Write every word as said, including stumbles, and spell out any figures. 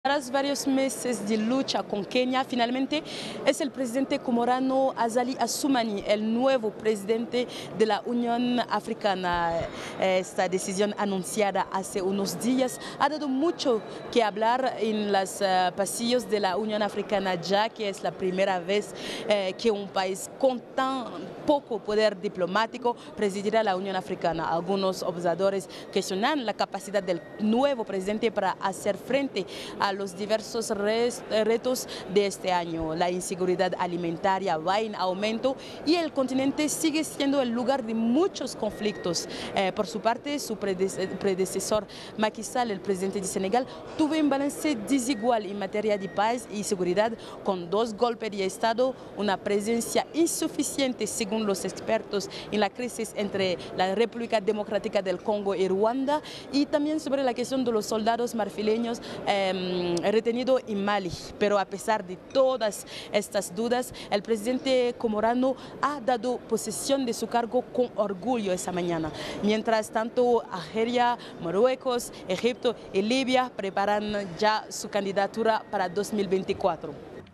Tras varios meses de lucha con Kenia, finalmente es el presidente comorano Azali Assoumani, el nuevo presidente de la Unión Africana. Esta decisión anunciada hace unos días ha dado mucho que hablar en los uh, pasillos de la Unión Africana, ya que es la primera vez eh, que un país con tan poco poder diplomático presidirá la Unión Africana. Algunos observadores cuestionan la capacidad del nuevo presidente para hacer frente a los diversos retos de este año. La inseguridad alimentaria va en aumento y el continente sigue siendo el lugar de muchos conflictos. Eh, por su parte, su predecesor Macky Sall, el presidente de Senegal, tuvo un balance desigual en materia de paz y seguridad, con dos golpes de Estado, una presencia insuficiente según los expertos en la crisis entre la República Democrática del Congo y Ruanda, y también sobre la cuestión de los soldados marfileños eh, retenidos en Mali. Pero a pesar de todas estas dudas, el presidente comorano ha dado posesión de su cargo con orgullo esa mañana. Mientras tanto, Argelia, Marruecos, Egipto y Libia preparan ya su candidatura para dos mil veinticuatro.